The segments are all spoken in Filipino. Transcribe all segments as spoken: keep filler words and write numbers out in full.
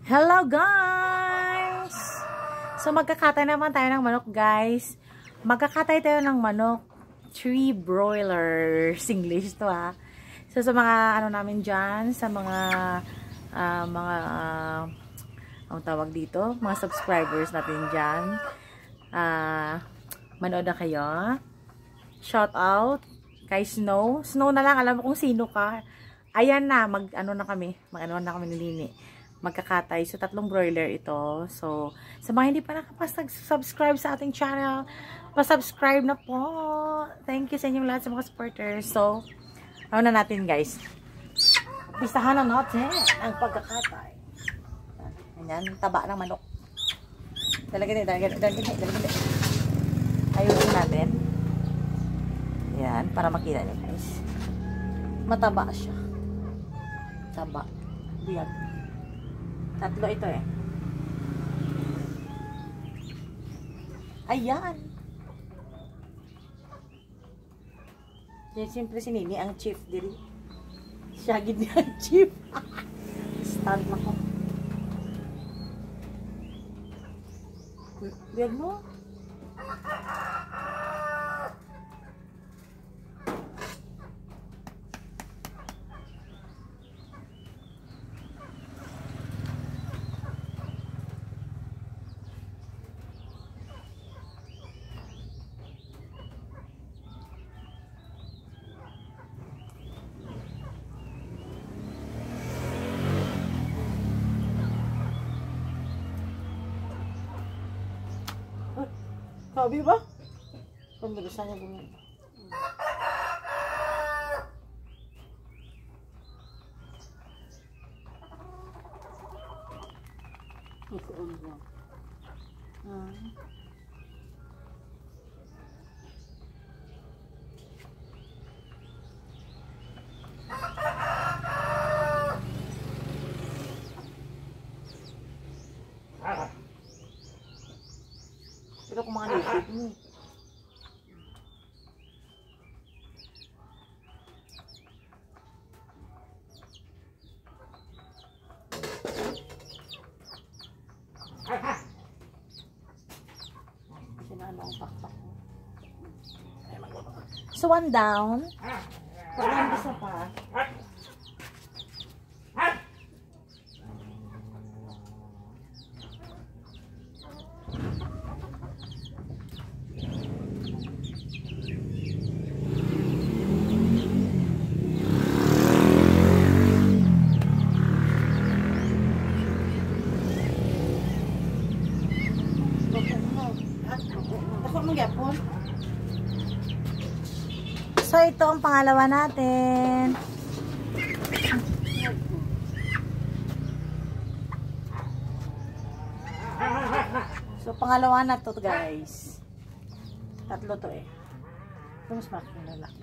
Hello guys! So magkakatay naman tayo ng manok guys. Magkakatay tayo ng manok. Three broilers. English to ha. So sa mga ano namin dyan, sa mga uh, mga uh, ang tawag dito, mga subscribers natin dyan. Uh, manood na kayo. Shout out kay Snow. Snow na lang, alam mo kung sino ka. Ayan na, mag ano na kami. Mag ano na kami ni Lini. Magkakatay. So, tatlong broiler ito. So, sa mga hindi pa nakapag-subscribe sa ating channel, pa-subscribe na po. Thank you sa inyong lahat sa mga supporters. So, ano na natin guys. Pisahan na natin ang pagkakatay. Ayan, taba ng manok. Dalagyan din, dalagyan din, dalagyan din. Ayusin natin. Ayan, para makita niyo guys. Mataba siya. Taba. Biyag. Tatlo ito eh. Ayan. Yan siyempre si Nini ang chief diri. Siya gid niya ang chief. Stand na ko. Biyag mo. Sabi ba? Pambilisan niya ganyan. Ikuon lang. Ah. Pero kung mga native mo. Sinano ang pakpak mo. So one down. Pag lang isa pa. So, ito ang pangalawa natin. So, pangalawa na to guys. Tatlo to eh. Ito mas malaki na lalaki.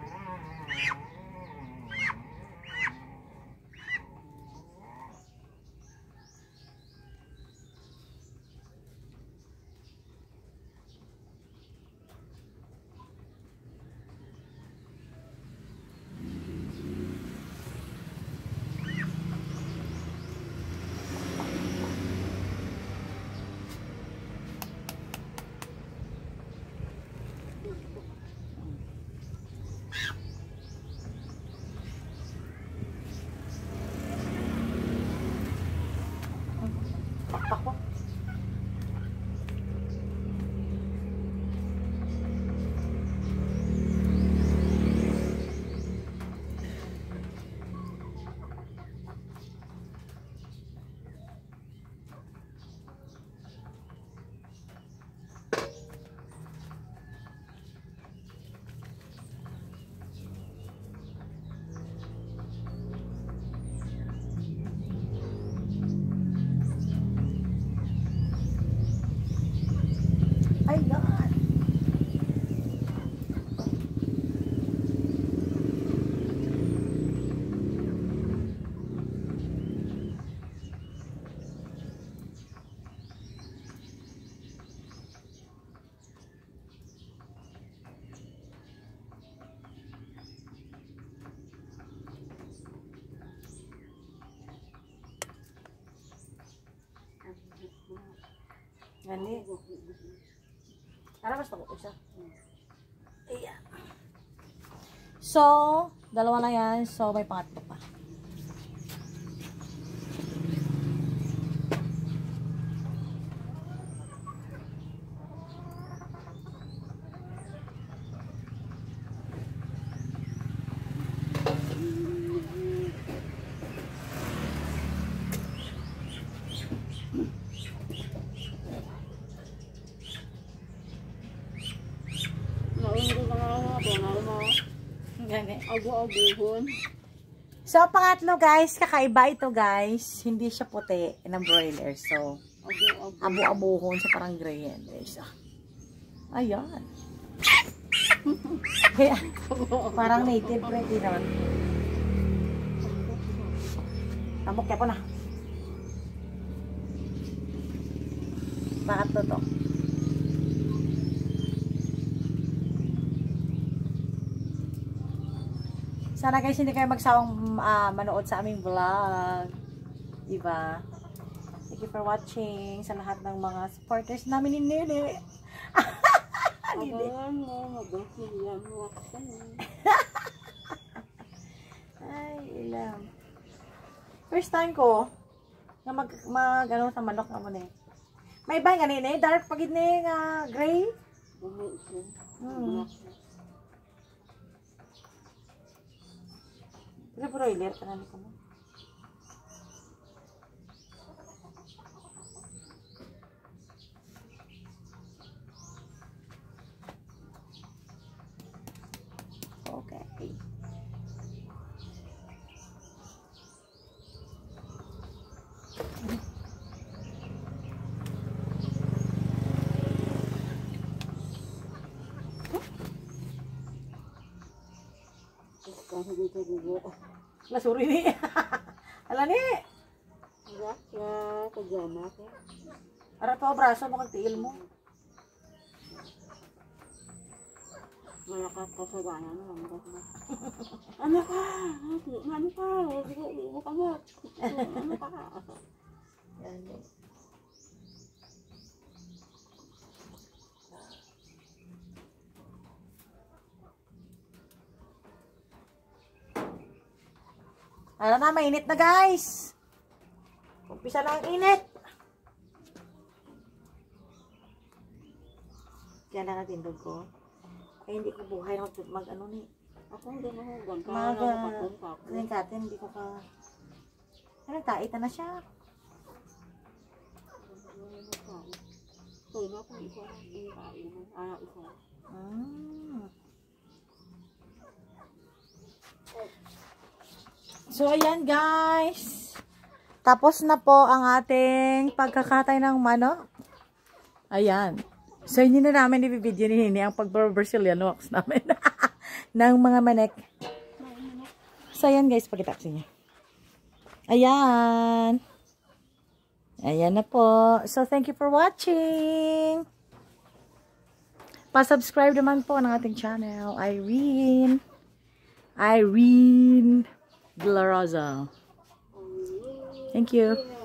Pakpak ko. Gani. Tara, basta ko isa. Ayan. So, dalawa na yan. So, may pangatlo pa. Gani. Ago-aguhon. So, pangatlo guys, kakaiba ito guys. Hindi siya puti ng broiler. So, abu-abuhon siya parang gray yan guys. Ayan. Kaya, parang native ready naman. Tamok kaya po na. Pangatlo to. Sana guys, hindi kayo magsawang uh, manood sa aming vlog. Diba? Thank you for watching sa lahat ng mga supporters namin ni Nene. Abangan mo, mag-asiyan mo ako. Ay, ilang. First time ko na mag, mag ano, sa manok naman eh. May iba nga nene, dark pagid ni nga gray. Hmm. Pero broiler ka na nito mo. Okay. Kasi dito gugo. Nasuri ni. Ala ni. Ala, ya, kajama ko. Ara to braso mo kag tiil mo. Malakas ka sa gana na lang. Ano ka? Ano ka? Huwag ka mo. Ano ka? Yan. Ano na, mainit na guys. Umpisa na ang init. Kaya na natindog ko. Ay, hindi ko buhay na mag ano ni. Ako hindi na huwag. Mag, ano yung katin, hindi ko ka. Ano, taita na siya. Kaya na kung isa, hindi kain. Ano, isa. Mm. So, ayan guys. Tapos na po ang ating pagkakatay ng manok. Ayan. So, hindi na namin i-video ni Nini ang pag-Brazilian wax namin. ng mga manek. So, ayan guys. Pakita ko sa inyo. Ayan. Ayan na po. So, thank you for watching. Pa-subscribe naman po ng ating channel. Irene. Irene De La Rosa. Thank you.